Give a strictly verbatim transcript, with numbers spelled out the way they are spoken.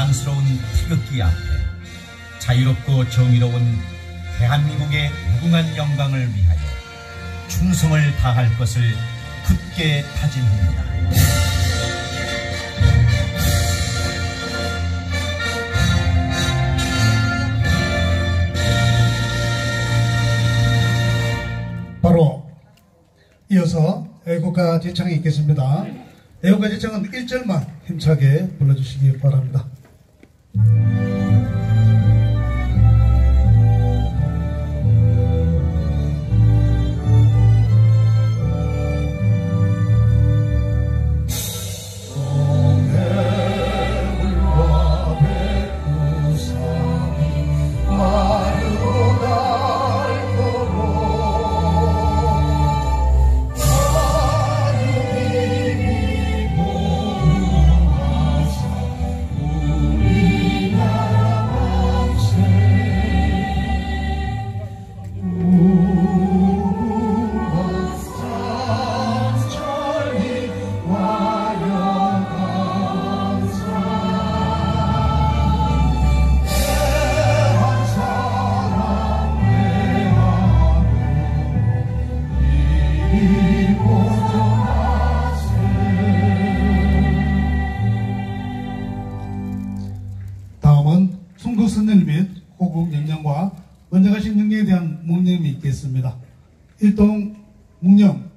자랑스러운 태극기 앞에 자유롭고 정의로운 대한민국의 무궁한 영광을 위하여 충성을 다할 것을 굳게 다짐합니다. 바로 이어서 애국가 지창이 있겠습니다. 애국가 지창은 일 절만 힘차게 불러주시기 바랍니다. 다음은 순국 선열 및 호국 영령과 먼저 가신 영령에 대한 묵념이 있겠습니다. 일동 묵념